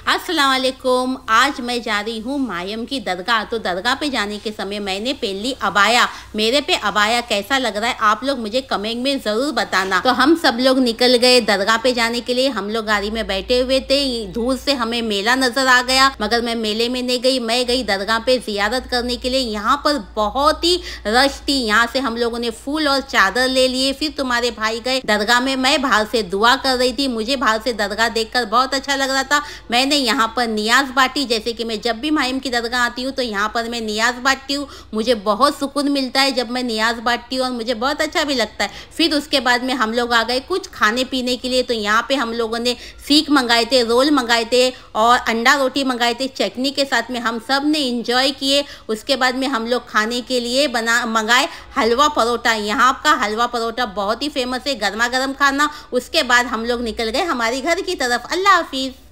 अस्सलाम वालेकुम। आज मैं जा रही हूँ मायम की दरगाह। तो दरगाह पे जाने के समय मैंने पहन ली अबाया। मेरे पे अबाया कैसा लग रहा है आप लोग मुझे कमेंट में ज़रूर बताना। तो हम सब लोग निकल गए दरगाह पे जाने के लिए। हम लोग गाड़ी में बैठे हुए थे, दूर से हमें मेला नज़र आ गया, मगर मैं मेले में नहीं गई। मैं गई दरगाह पे ज़ियारत करने के लिए। यहाँ पर बहुत ही रश थी। यहाँ से हम लोगों ने फूल और चादर ले लिए। फिर तुम्हारे भाई गए दरगाह में। मैं बाहर से दुआ कर रही थी। मुझे बाहर से दरगाह देखकर बहुत अच्छा लग रहा था। मैंने यहाँ पर नियाज बांटी। जैसे कि मैं जब भी मायम की दरगाह आती हूँ तो यहाँ पर मैं नियाज बांटती हूँ। मुझे बहुत सुकून मिलता है जब मैं नियाज बांटती हूँ और मुझे बहुत अच्छा भी लगता है। फिर उसके बाद में हम लोग आ गए कुछ खाने पीने के लिए। तो यहाँ पे हम लोगों ने सीख मंगाए थे, रोल मंगाए थे और अंडा रोटी मंगाए थे चटनी के साथ में। हम सब ने इंजॉय किए। उसके बाद में हम लोग खाने के लिए मंगाए हलवा परोठा। यहाँ का हलवा परोठा बहुत ही फेमस है, गर्मा गर्म खाना। उसके बाद हम लोग निकल गए हमारे घर की तरफ। अल्लाह हाफिज़।